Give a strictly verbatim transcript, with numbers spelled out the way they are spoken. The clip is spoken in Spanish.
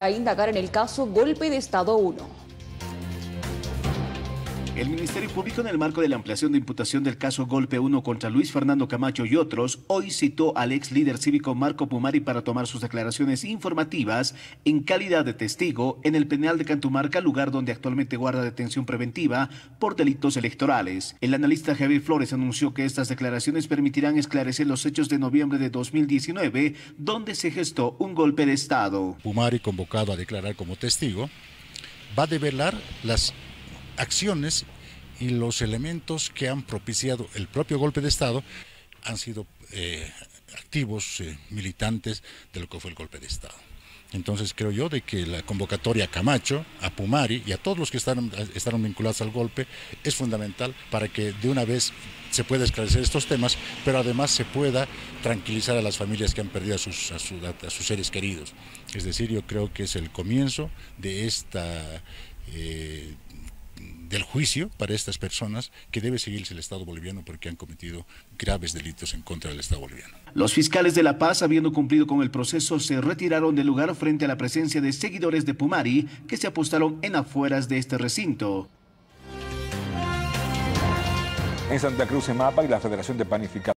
A indagar en el caso Golpe de Estado uno. El Ministerio Público, en el marco de la ampliación de imputación del caso Golpe uno contra Luis Fernando Camacho y otros, hoy citó al ex líder cívico Marco Pumari para tomar sus declaraciones informativas en calidad de testigo en el penal de Cantumarca, lugar donde actualmente guarda detención preventiva por delitos electorales. El analista Javier Flores anunció que estas declaraciones permitirán esclarecer los hechos de noviembre de dos mil diecinueve, donde se gestó un golpe de Estado. Pumari, convocado a declarar como testigo, va a develar las acciones y los elementos que han propiciado el propio golpe de Estado. Han sido eh, activos eh, militantes de lo que fue el golpe de Estado. Entonces creo yo de que la convocatoria a Camacho, a Pumari y a todos los que están, estaban vinculados al golpe es fundamental para que de una vez se pueda esclarecer estos temas, pero además se pueda tranquilizar a las familias que han perdido a sus, a sus, a sus seres queridos. Es decir, yo creo que es el comienzo de esta eh, del juicio para estas personas que debe seguirse el Estado boliviano porque han cometido graves delitos en contra del Estado boliviano. Los fiscales de La Paz, habiendo cumplido con el proceso, se retiraron del lugar frente a la presencia de seguidores de Pumari que se apostaron en afueras de este recinto. En Santa Cruz, EMAPA y la Federación de Panificados